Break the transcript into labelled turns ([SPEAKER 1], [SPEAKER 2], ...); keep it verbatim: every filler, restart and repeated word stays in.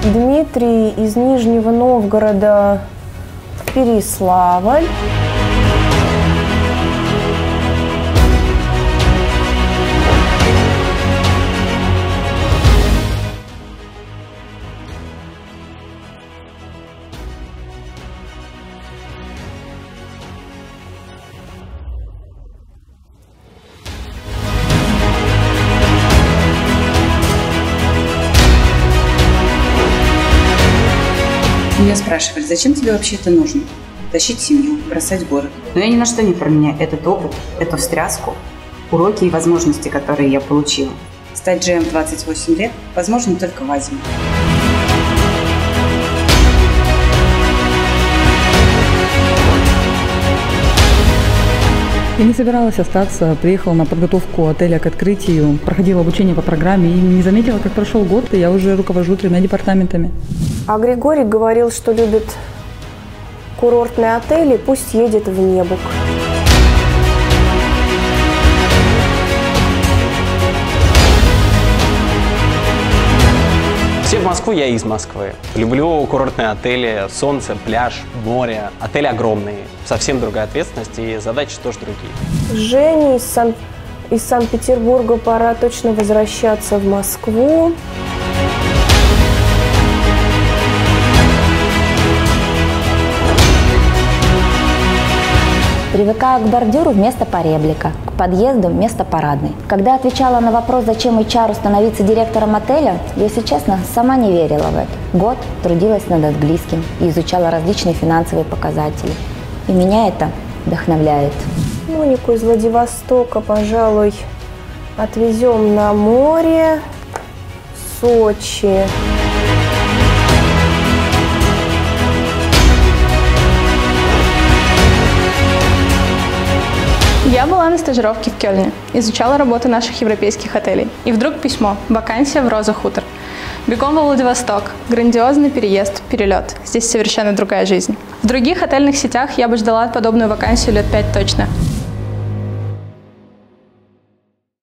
[SPEAKER 1] Дмитрий из Нижнего Новгорода в Переславль.
[SPEAKER 2] Меня спрашивали, зачем тебе вообще это нужно? Тащить семью, бросать город. Но я ни на что не променяю этот опыт, эту встряску, уроки и возможности, которые я получила. Стать джи эм в двадцать восемь лет возможно только в Азии.
[SPEAKER 3] Я не собиралась остаться, приехала на подготовку отеля к открытию, проходила обучение по программе и не заметила, как прошел год, и я уже руковожу тремя департаментами.
[SPEAKER 1] А Григорий говорил, что любит курортные отели, пусть едет в Небук.
[SPEAKER 4] Все в Москву, я из Москвы. Люблю курортные отели, солнце, пляж, море. Отели огромные, совсем другая ответственность и задачи тоже другие.
[SPEAKER 1] Жене из, Сан... из Санкт-Петербурга пора точно возвращаться в Москву.
[SPEAKER 5] Привыкаю к бордюру вместо поребрика, к подъезду вместо парадной. Когда отвечала на вопрос, зачем эйч ар становиться директором отеля, если честно, сама не верила в это. Год трудилась над английским и изучала различные финансовые показатели. И меня это вдохновляет.
[SPEAKER 1] Монику из Владивостока, пожалуй, отвезем на море, Сочи.
[SPEAKER 6] Я была на стажировке в Кёльне, изучала работу наших европейских отелей. И вдруг письмо, вакансия в Роза Хутор. Бегом во Владивосток, грандиозный переезд, перелет. Здесь совершенно другая жизнь. В других отельных сетях я бы ждала подобную вакансию лет пять точно.